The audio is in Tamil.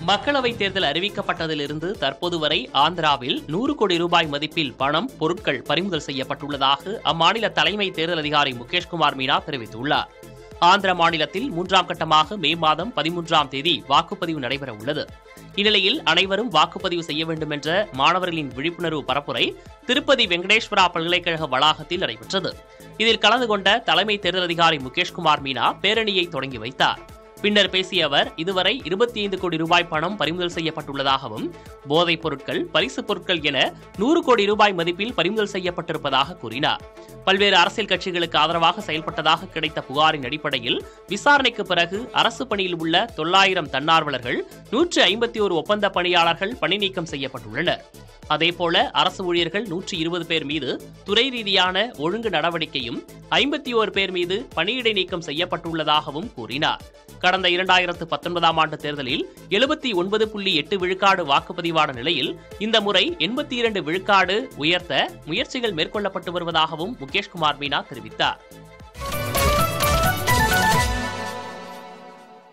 மக்களவைத் தேர்தல் அறிவிக்கப்பட்டதிலிருந்து தற்போது வரை ஆந்திராவில் 100 கோடி ரூபாய் மதிப்பில் பணம், பொருட்கள் பறிமுதல் செய்யப்பட்டுள்ளதாக அம்மாநில தலைமை தேர்தல் அதிகாரி முகேஷ்குமார் மீனா தெரிவித்துள்ளார். ஆந்திர மாநிலத்தில் 3ஆம் கட்டமாக மே மாதம் 13ஆம் தேதி வாக்குப்பதிவு நடைபெற உள்ளது. இந்நிலையில் அனைவரும் வாக்குப்பதிவு செய்ய வேண்டும் என்ற மாணவர்களின் விழிப்புணர்வு பரப்புரை திருப்பதி வெங்கடேஸ்வரா பல்கலைக்கழக வளாகத்தில் நடைபெற்றது. இதில் கலந்து கொண்ட தலைமை தேர்தல் அதிகாரி முகேஷ்குமார் மீனா பேரணியை தொடங்கி வைத்தார். பின்னர் பேசிய அவர், இதுவரை 25 கோடி ரூபாய் பணம் பறிமுதல் செய்யப்பட்டுள்ளதாகவும், போதைப் பொருட்கள், பரிசுப் பொருட்கள் என 100 கோடி ரூபாய் மதிப்பில் பறிமுதல் செய்யப்பட்டிருப்பதாக கூறினார். பல்வேறு அரசியல் கட்சிகளுக்கு ஆதரவாக செயல்பட்டதாக கிடைத்த புகாரின் அடிப்படையில் விசாரணைக்கு பிறகு அரசு பணியில் உள்ள 900 தன்னார்வலர்கள், 151 ஒப்பந்த பணியாளர்கள் பணி நீக்கம் செய்யப்பட்டுள்ளனர். அதேபோல அரசு ஊழியர்கள் 120 பேர் மீது துறை ரீதியான ஒழுங்கு நடவடிக்கையும், 51 பேர் மீது பணியிடை நீக்கம் செய்யப்பட்டுள்ளதாகவும் கூறினார். கடந்த 2019ஆம் ஆண்டு தேர்தலில் 79.8 விழுக்காடு வாக்குப்பதிவான நிலையில் இந்த முறை 82 விழுக்காடு உயர்த்த முயற்சிகள் மேற்கொள்ளப்பட்டு வருவதாகவும் முகேஷ்குமார் மீனா தெரிவித்தார்.